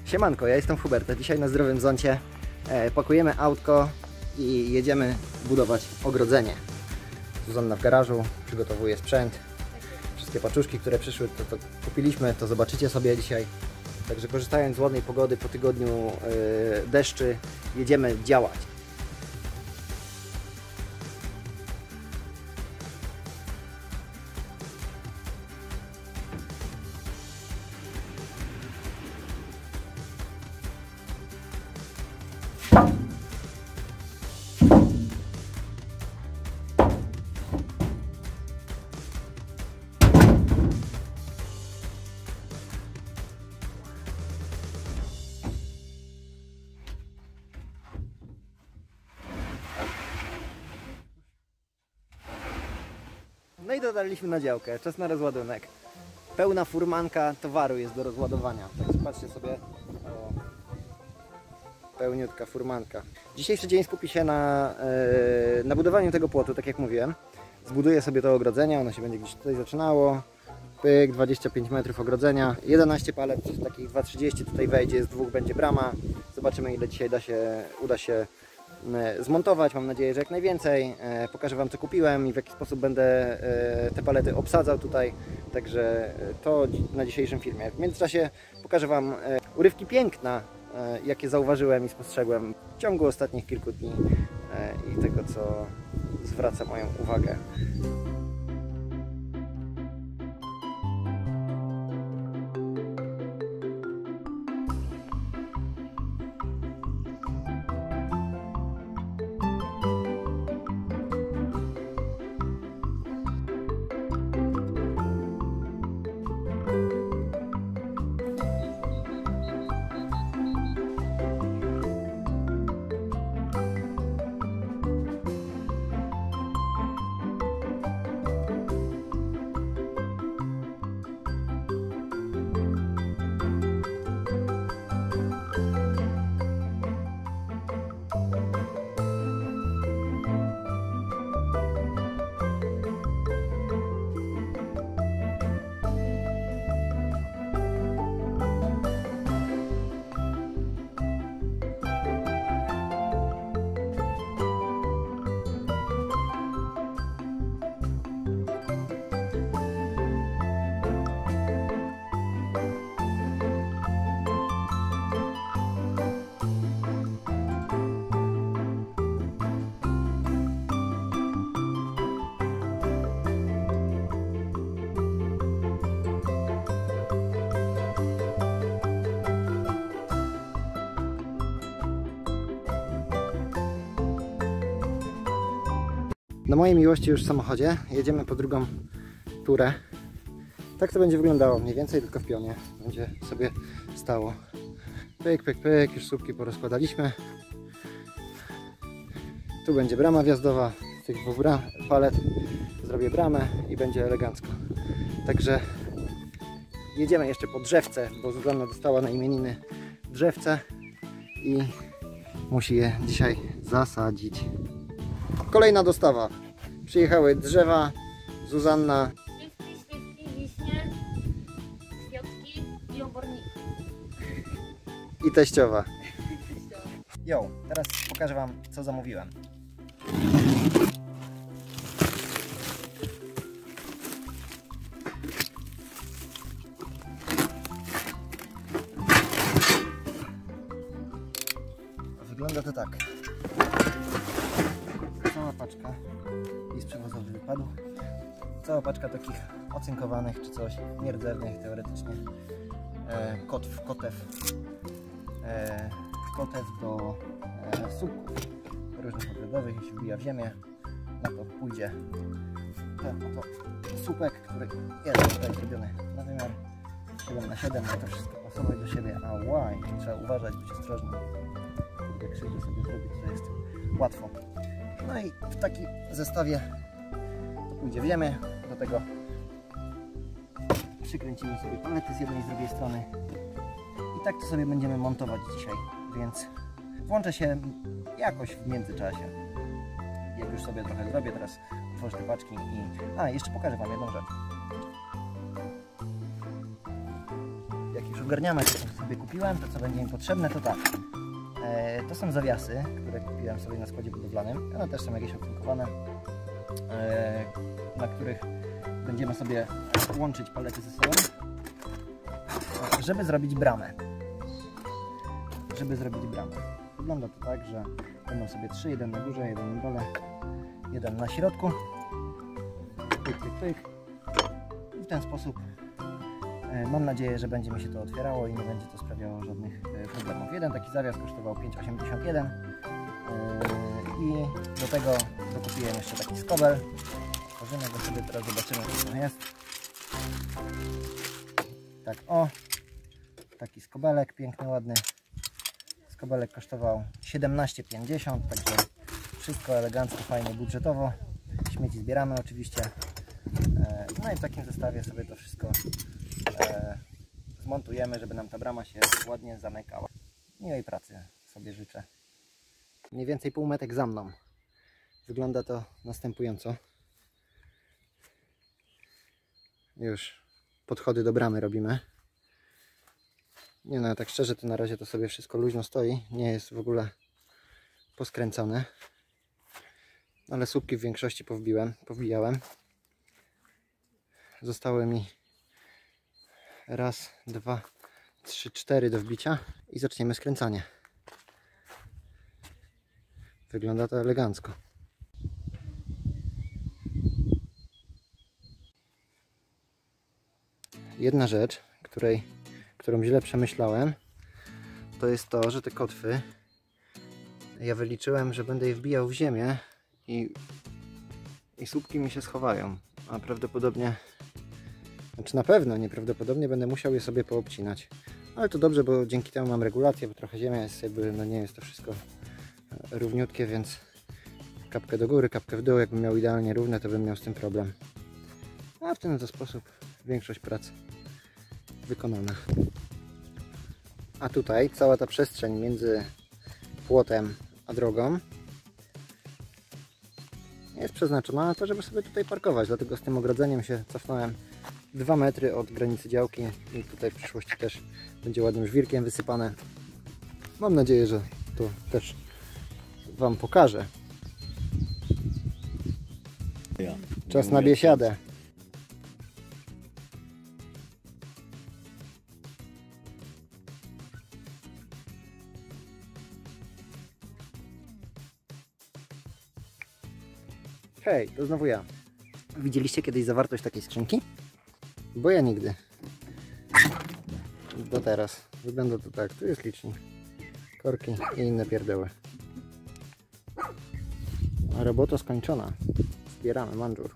Siemanko, ja jestem Hubert, a dzisiaj na Zdrowym Zoncie pakujemy autko i jedziemy budować ogrodzenie. Zuzanna w garażu, przygotowuje sprzęt. Wszystkie paczuszki, które przyszły, to kupiliśmy, to zobaczycie sobie dzisiaj. Także korzystając z ładnej pogody po tygodniu deszczy, jedziemy działać. No i dotarliśmy na działkę, czas na rozładunek. Pełna furmanka towaru jest do rozładowania. Także patrzcie sobie, o, pełniutka furmanka. Dzisiejszy dzień skupi się na budowaniu tego płotu, tak jak mówiłem. Zbuduję sobie to ogrodzenie, ono się będzie gdzieś tutaj zaczynało. Pyk, 25 metrów ogrodzenia, 11 palet, takich 2,30 tutaj wejdzie, z dwóch będzie brama. Zobaczymy, ile dzisiaj uda się zmontować, mam nadzieję, że jak najwięcej. Pokażę Wam, co kupiłem i w jaki sposób będę te palety obsadzał tutaj, także to na dzisiejszym filmie. W międzyczasie pokażę Wam urywki piękna, jakie zauważyłem i spostrzegłem w ciągu ostatnich kilku dni i tego, co zwraca moją uwagę. Na mojej miłości już w samochodzie jedziemy po drugą turę. Tak to będzie wyglądało mniej więcej, tylko w pionie będzie sobie stało. Pyk, pyk, pyk, już słupki porozkładaliśmy. Tu będzie brama wjazdowa, z tych dwóch palet zrobię bramę i będzie elegancko. Także jedziemy jeszcze po drzewce, bo Zuzanna dostała na imieniny drzewce i musi je dzisiaj zasadzić. Kolejna dostawa. Przyjechały drzewa, Zuzanna. Śliwki, wiśnie, kwiatki i oborniki. I teściowa. Jo, teraz pokażę Wam, co zamówiłem. Wygląda to tak. Cała paczka, list przewozowy wypadł. Cała paczka takich ocynkowanych czy coś, nierdzewnych teoretycznie. Kotew do słupków różnych ogrodowych, jeśli wbija w ziemię, na to pójdzie ten oto słupek, który jest tutaj zrobiony na wymiar 7×7, ma to wszystko pasować do siebie, a łaj, trzeba uważać, być ostrożnym. Jak krzyże sobie zrobić, to jest łatwo. No i w takim zestawie to pójdzie w ziemię, do tego przykręcimy sobie palety z jednej i z drugiej strony i tak to sobie będziemy montować dzisiaj, więc włączę się jakoś w międzyczasie. Jak już sobie trochę zrobię, teraz otworzę te paczki i... jeszcze pokażę Wam jedną rzecz. Jak już już ogarniamy to, co sobie kupiłem, to co będzie mi potrzebne, to tak. To są zawiasy, które kupiłem sobie na składzie budowlanym. One też są jakieś otynkowane, na których będziemy sobie łączyć palety ze sobą, żeby zrobić bramę. Wygląda to tak, że będą sobie 3, jeden na górze, jeden na dole, jeden na środku. Pyk, pyk, pyk. I w ten sposób mam nadzieję, że będzie mi się to otwierało i nie będzie to sprawiało żadnych problemów. Jeden taki zawias kosztował 5,81 i do tego dokupiłem jeszcze taki skobel. Otworzymy go sobie, teraz zobaczymy, co to jest. Tak, o, taki skobelek piękny, ładny. Skobelek kosztował 17,50, także wszystko elegancko, fajnie, budżetowo. Śmieci zbieramy oczywiście. No i w takim zestawie sobie to wszystko zmontujemy, żeby nam ta brama się ładnie zamykała. Miłej pracy sobie życzę. Mniej więcej półmetek za mną. Wygląda to następująco. Już podchody do bramy robimy. Nie no, tak szczerze to na razie to sobie wszystko luźno stoi. Nie jest w ogóle poskręcone. Ale słupki w większości powbijałem. Zostały mi raz, dwa, trzy, 4 do wbicia i zaczniemy skręcanie. Wygląda to elegancko. Jedna rzecz, którą źle przemyślałem, to jest to, że te kotwy ja wyliczyłem, że będę je wbijał w ziemię i słupki mi się schowają, a prawdopodobnie, znaczy na pewno, nieprawdopodobnie będę musiał je sobie poobcinać. Ale to dobrze, bo dzięki temu mam regulację, bo trochę ziemia jest jakby, no nie jest to wszystko równiutkie, więc kapkę do góry, kapkę w dół, jakbym miał idealnie równe, to bym miał z tym problem. A w ten oto sposób większość pracy wykonana. A tutaj cała ta przestrzeń między płotem a drogą jest przeznaczona na to, żeby sobie tutaj parkować, dlatego z tym ogrodzeniem się cofnąłem 2 metry od granicy działki i tutaj w przyszłości też będzie ładnym żwirkiem wysypane. Mam nadzieję, że to też Wam pokażę. Czas na biesiadę. Hej, to znowu ja. Widzieliście kiedyś zawartość takiej skrzynki? Bo ja nigdy. Do teraz. Wygląda to tak. Tu jest licznik. Korki i inne pierdoły. A robota skończona. Zbieramy manżur.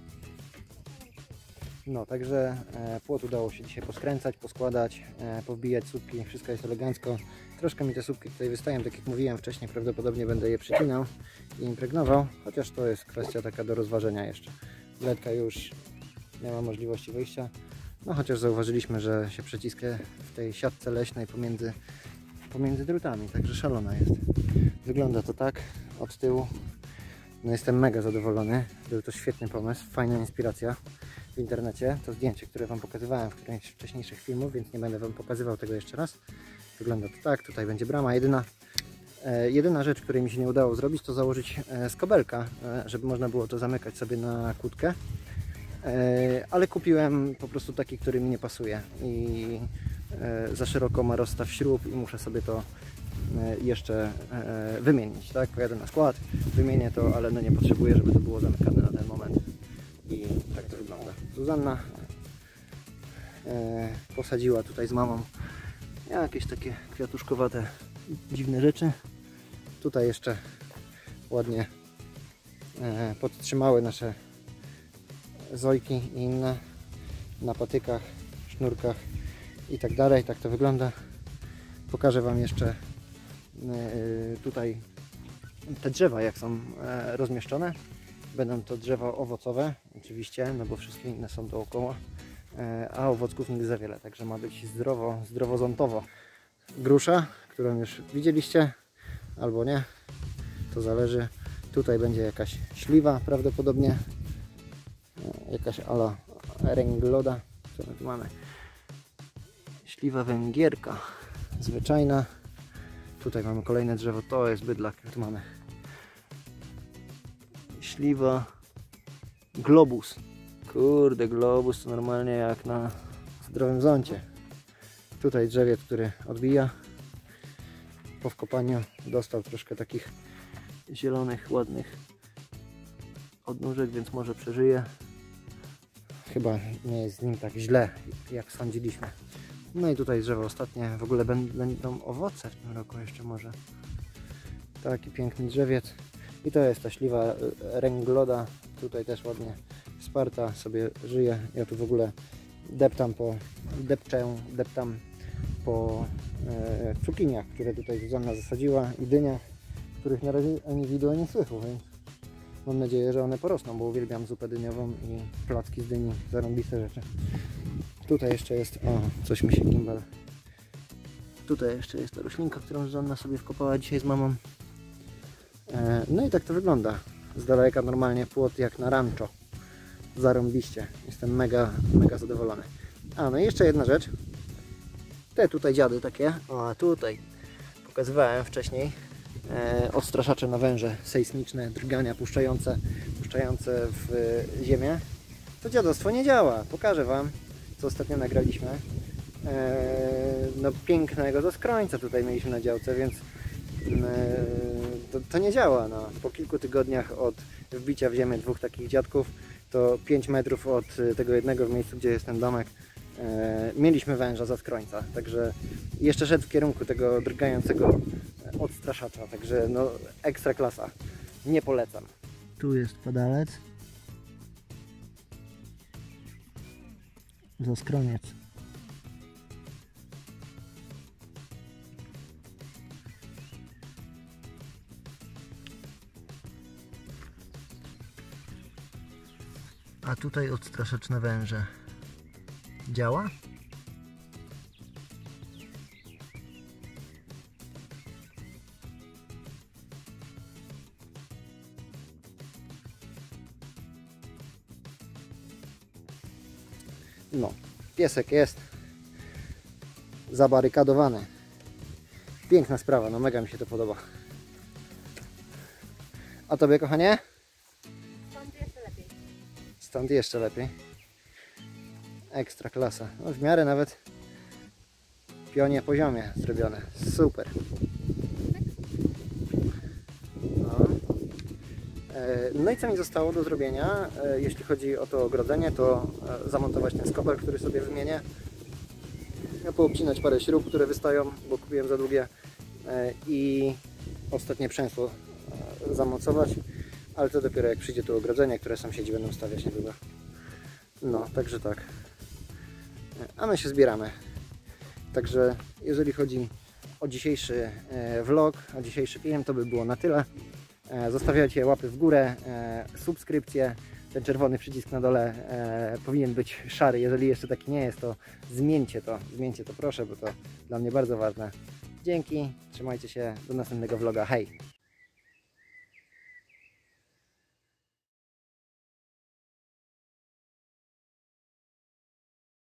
No, także płot udało się dzisiaj poskręcać, poskładać, powbijać słupki. Wszystko jest elegancko. Troszkę mi te słupki tutaj wystają, tak jak mówiłem wcześniej. Prawdopodobnie będę je przycinał i impregnował. Chociaż to jest kwestia taka do rozważenia jeszcze. Ledka już nie ma możliwości wyjścia. No chociaż zauważyliśmy, że się przeciska w tej siatce leśnej pomiędzy drutami. Także szalona jest. Wygląda to tak od tyłu. No jestem mega zadowolony. Był to świetny pomysł, fajna inspiracja w internecie. To zdjęcie, które Wam pokazywałem w którymś z wcześniejszych filmów, więc nie będę Wam pokazywał tego jeszcze raz. Wygląda to tak. Tutaj będzie brama. Jedyna rzecz, której mi się nie udało zrobić, to założyć skobelka, żeby można było to zamykać sobie na kłódkę. Ale kupiłem po prostu taki, który mi nie pasuje i za szeroko ma rozstaw śrub i muszę sobie to jeszcze wymienić, tak? Pojadę na skład, wymienię to, ale no nie potrzebuję, żeby to było zamykane na ten moment i tak to wygląda. Zuzanna posadziła tutaj z mamą jakieś takie kwiatuszkowate dziwne rzeczy. Tutaj jeszcze ładnie podtrzymały nasze zojki i inne na patykach, sznurkach i tak dalej. Tak to wygląda. Pokażę Wam jeszcze tutaj te drzewa, jak są rozmieszczone. Będą to drzewa owocowe oczywiście, no bo wszystkie inne są dookoła, a owocków nigdy za wiele, także ma być zdrowozontowo. Grusza, którą już widzieliście, albo nie, to zależy. Tutaj będzie jakaś śliwa prawdopodobnie, jakaś ala Rengloda. Co my tu mamy? Śliwa węgierka, zwyczajna. Tutaj mamy kolejne drzewo, to jest bydlak. Tu mamy śliwa globus. Kurde, globus to normalnie jak na zdrowym zoncie. Tutaj drzewiec, który odbija. Po wkopaniu dostał troszkę takich zielonych, ładnych odnóżek, więc może przeżyje. Chyba nie jest z nim tak źle, jak sądziliśmy. No i tutaj drzewo ostatnie. W ogóle będą owoce w tym roku jeszcze może. Taki piękny drzewiec. I to jest ta śliwa ręgloda. Tutaj też ładnie wsparta sobie żyje. Ja tu w ogóle deptam po cukiniach, które tutaj Zuzanna zasadziła i dyniach, których na razie ani widu, ani słychu, więc mam nadzieję, że one porosną, bo uwielbiam zupę dyniową i placki z dyni, zarąbiste rzeczy. Tutaj jeszcze jest, o, coś mi się gimbal. Tutaj jeszcze jest ta roślinka, którą Zuzanna sobie wkopała dzisiaj z mamą. No i tak to wygląda. Z daleka normalnie płot jak na rancho. Zarąbiście. Jestem mega zadowolony. A, no i jeszcze jedna rzecz. Te tutaj dziady takie, o tutaj pokazywałem wcześniej, odstraszacze na węże sejsmiczne, drgania puszczające w ziemię. To dziadostwo nie działa. Pokażę Wam, co ostatnio nagraliśmy. No pięknego zaskrońca tutaj mieliśmy na działce, więc to nie działa. No. Po kilku tygodniach od wbicia w ziemię dwóch takich dziadków, to 5 metrów od tego jednego w miejscu, gdzie jest ten domek, mieliśmy węża zaskrońca, także jeszcze szedł w kierunku tego drgającego odstraszacza, także no ekstra klasa, nie polecam. Tu jest padalec, zaskroniec. A tutaj odstraszacz na węże. Działa? No, piesek jest zabarykadowany. Piękna sprawa, no mega mi się to podoba. A Tobie, kochanie? Stąd jeszcze lepiej. Stąd jeszcze lepiej. Ekstra klasa. No, w miarę nawet pionie poziomie zrobione. Super. No i co mi zostało do zrobienia, jeśli chodzi o to ogrodzenie, to zamontować ten skobel, który sobie wymienię. Poobcinać parę śrub, które wystają, bo kupiłem za długie, i ostatnie przęsło zamocować, ale to dopiero jak przyjdzie tu ogrodzenie, które sąsiedzi będą stawiać niedługo. No, także tak. A my się zbieramy. Także jeżeli chodzi o dzisiejszy vlog, o dzisiejszy film, to by było na tyle. Zostawiajcie łapy w górę, subskrypcje. Ten czerwony przycisk na dole powinien być szary. Jeżeli jeszcze taki nie jest, to zmieńcie to proszę, bo to dla mnie bardzo ważne. Dzięki, trzymajcie się, do następnego vloga, hej!